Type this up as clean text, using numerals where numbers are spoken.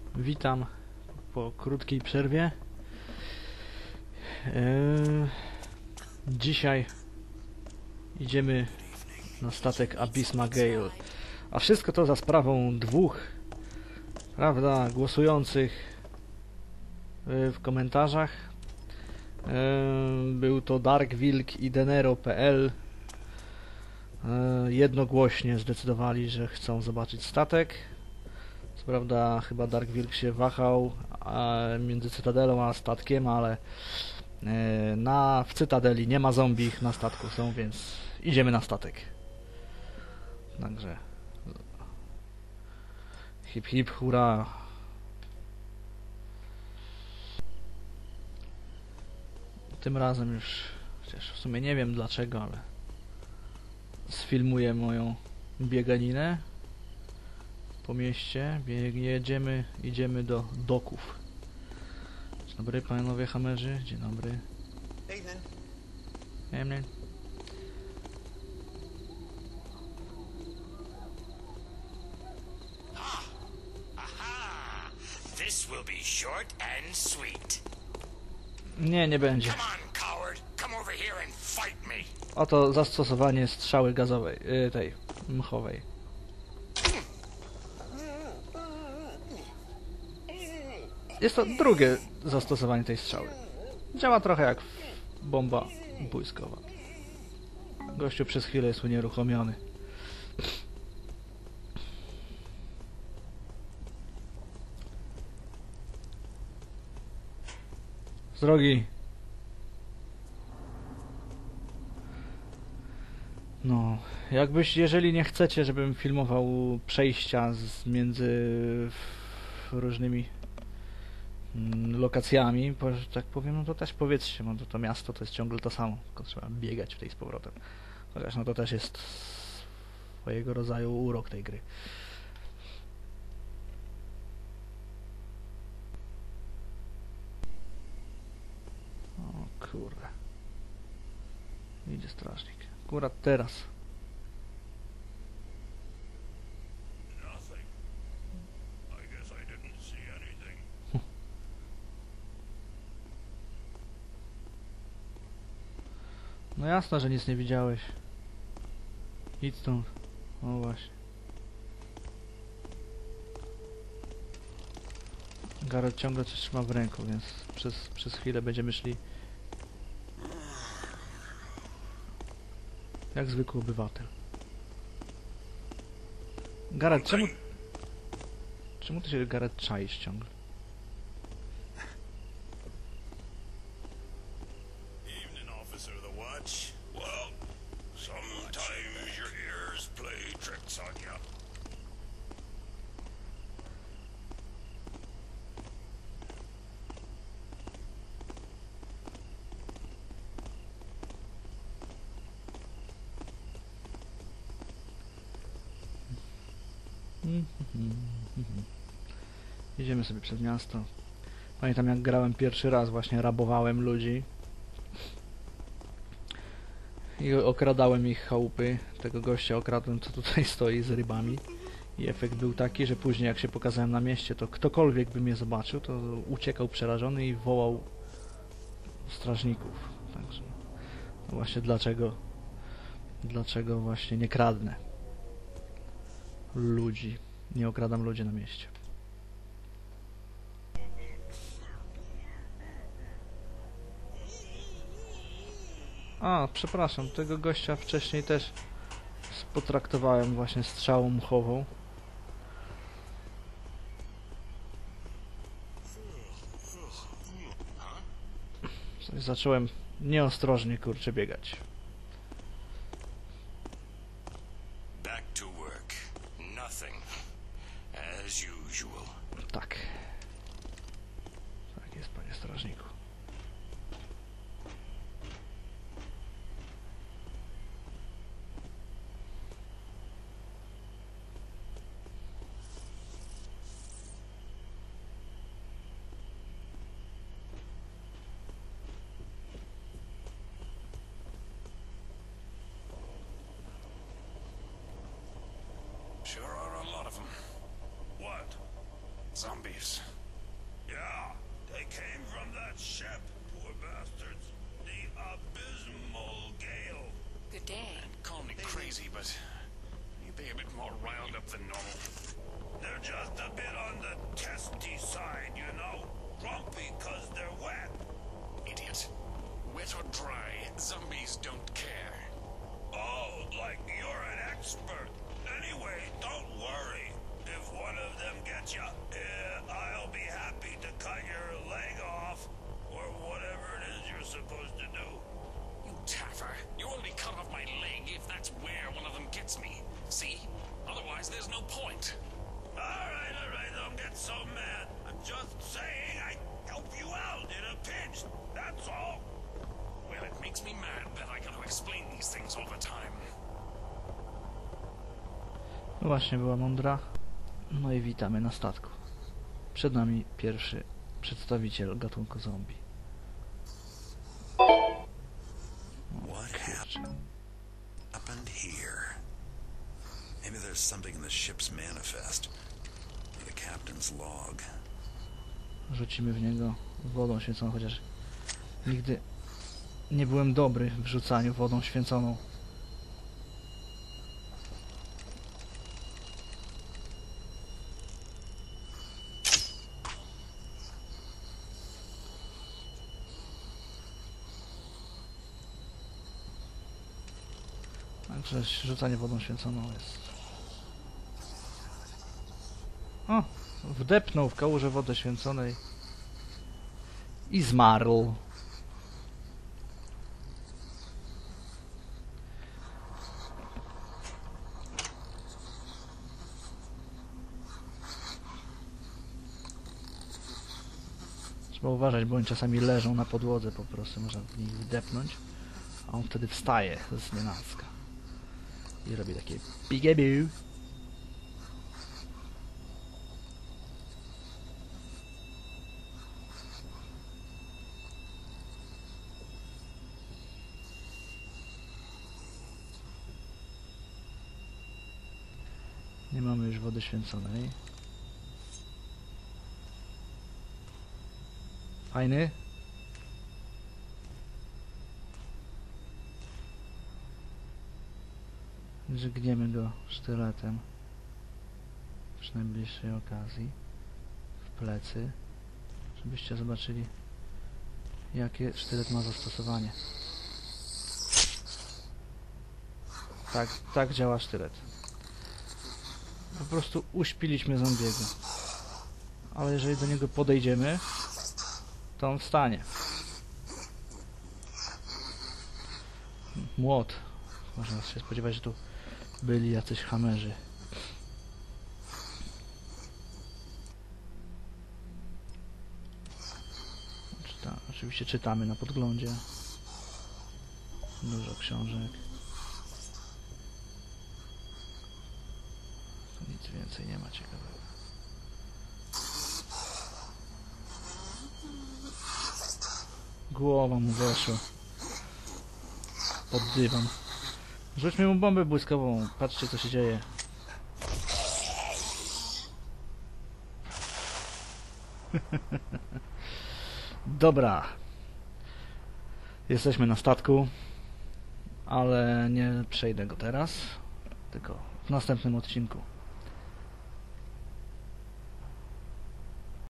Witam po krótkiej przerwie. Dzisiaj idziemy na statek Abysma Gale. A wszystko to za sprawą dwóch, prawda, głosujących w komentarzach. Był to Dark Wilk i Denero.pl. Jednogłośnie zdecydowali, że chcą zobaczyć statek. Co prawda chyba Dark Wilk się wahał między Cytadelą a statkiem, ale w Cytadeli nie ma zombie, na statku są, więc idziemy na statek. Także hip hip hurra. Tym razem już, chociaż w sumie nie wiem dlaczego, ale sfilmuję moją bieganinę po mieście. Idziemy do doków. Dzień dobry panowie hamerzy, dzień dobry. Evening. This will be short and sweet. Nie będzie. Come on, coward. Come over here and fight me. Oto zastosowanie strzały gazowej, tej mchowej. Jest to drugie zastosowanie tej strzały. Działa trochę jak bomba błyskowa. Gościu przez chwilę jest unieruchomiony. Z drogi. No, jeżeli nie chcecie, żebym filmował przejścia między różnymi lokacjami, że tak powiem, no to też powiedzcie, no to miasto to jest ciągle to samo, tylko trzeba biegać w tej z powrotem. Chociaż no to też jest swojego rodzaju urok tej gry. O kurde. Idzie strażnik. Akurat teraz. No jasne, że nic nie widziałeś. Idź stąd. O właśnie. Gareth ciągle coś trzyma w ręku, więc przez chwilę będziemy szli jak zwykły obywatel. Gareth, czemu ty się Gareth czaisz ciągle? Sometimes your ears play tricks on you. Idziemy sobie przez miasto. Pamiętam, jak grałem pierwszy raz, właśnie rabowałem ludzi i okradałem ich chałupy. Tego gościa okradłem, co tutaj stoi z rybami. I efekt był taki, że później jak się pokazałem na mieście, to ktokolwiek by mnie zobaczył, to uciekał przerażony i wołał strażników. Także no właśnie dlaczego właśnie nie kradnę ludzi, nie okradam ludzi na mieście. A, przepraszam, tego gościa wcześniej też potraktowałem właśnie strzałą mchową. Zacząłem nieostrożnie, kurczę, biegać. Back to work. Nothing. As usual. Tak. Tak jest, panie strażniku. Sure are a lot of them. What? zombies. Yeah, they came from that ship, poor bastards. The Abysmal Gale. Good day. Call me crazy, but ain't they a bit more riled up than normal? They're just a bit on the testy side, you know? Grumpy 'cause they're wet. Idiot. Wet or dry, zombies don't care. Oh, like you're an expert. Anyway, don't worry. If one of them gets you, I'll be happy to cut your leg off. Or whatever it is you're supposed to do. You taffer. You only cut off my leg if that's where one of them gets me. See? Otherwise, there's no point. Alright, don't get so mad. I'm just saying I'd help you out in a pinch. That's all. Well, it makes me mad that I got to explain these things all the time. No właśnie, była mądra. No i witamy na statku. Przed nami pierwszy przedstawiciel gatunku zombie. What happened here? Maybe there's something in the ship's manifest. Or the captain's log. Rzucimy w niego wodą święconą, chociaż nigdy nie byłem dobry w rzucaniu wodą święconą. Także rzucanie wodą święconą jest... O! Wdepnął w kałużę wody święconej i zmarł. Trzeba uważać, bo oni czasami leżą na podłodze po prostu, można w nich wdepnąć, a on wtedy wstaje z nienacka i robi takie peekaboo. Nie mamy już wody święconej. Fajny? Żygniemy go sztyletem przy najbliższej okazji w plecy, żebyście zobaczyli, jakie sztylet ma zastosowanie. Tak działa sztylet. Po prostu uśpiliśmy zombiego. Ale jeżeli do niego podejdziemy, to on wstanie. Młot. Można się spodziewać, że tu byli jacyś hamerzy. Oczywiście czytamy na podglądzie. Dużo książek. Tu nic więcej nie ma ciekawego. Głowa mu weszła pod dywan. Rzućmy mu bombę błyskową. Patrzcie, co się dzieje. Dobra. Jesteśmy na statku, ale nie przejdę go teraz, tylko w następnym odcinku.